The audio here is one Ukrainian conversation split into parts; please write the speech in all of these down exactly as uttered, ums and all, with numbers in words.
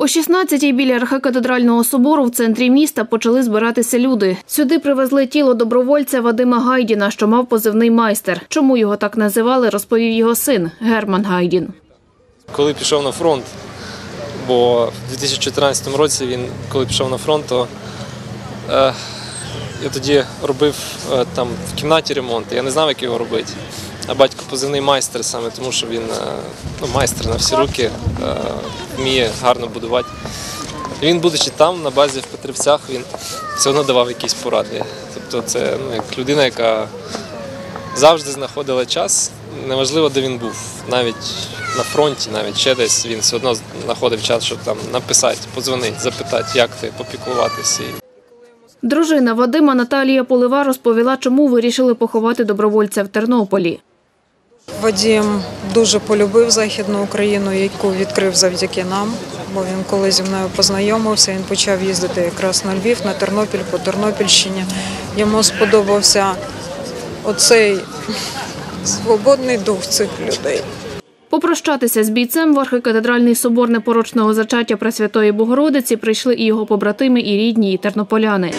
О шістнадцятій біля архікатедрального собору в центрі міста почали збиратися люди. Сюди привезли тіло добровольця Вадима Гайдіна, що мав позивний «Майстер». Чому його так називали, розповів його син Герман Гайдін. Коли пішов на фронт, бо в дві тисячі чотирнадцятому році він, коли пішов на фронт, то е, я тоді робив е, там в кімнаті ремонт, я не знав, як його робити. А батько позивний «Майстер» саме тому, що він ну, майстер на всі руки, е, вміє гарно будувати. І він, будучи там, на базі в Петрівцях, він все одно давав якісь поради. Тобто це ну, як людина, яка завжди знаходила час, неважливо, де він був. Навіть на фронті, навіть ще десь, він все одно знаходив час, щоб там написати, подзвонити, запитати, як ти, попіклуватися. Дружина Вадима Наталія Полива розповіла, чому вирішили поховати добровольця в Тернополі. Вадим дуже полюбив Західну Україну, яку відкрив завдяки нам, бо він коли зі мною познайомився, він почав їздити якраз на Львів, на Тернопіль, по Тернопільщині. Йому сподобався оцей свободний дух цих людей. Попрощатися з бійцем в архікатедральний собор Непорочного зачаття Пресвятої Богородиці прийшли і його побратими, і рідні, і тернополяни.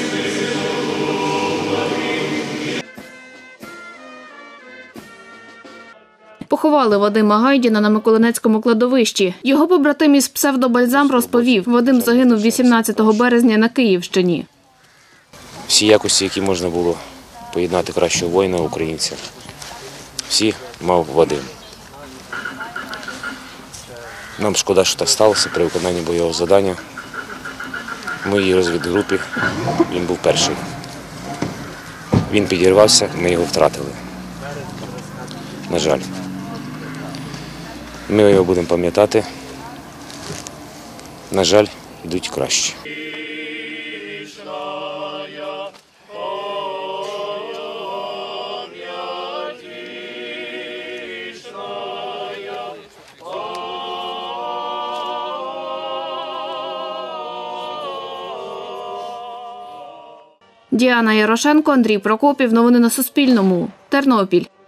Поховали Вадима Гайдіна на Миколинецькому кладовищі. Його побратим із псевдобальзам розповів, Вадим загинув вісімнадцятого березня на Київщині. Всі якості, які можна було поєднати кращого воїна, українця, всі мав Вадим. Нам шкода, що так сталося при виконанні бойового завдання. В моїй розвідгрупі він був перший. Він підірвався, ми його втратили. На жаль. Ми його будемо пам'ятати. На жаль, йдуть краще. Діана Ярошенко, Андрій Прокопів. Новини на Суспільному. Тернопіль.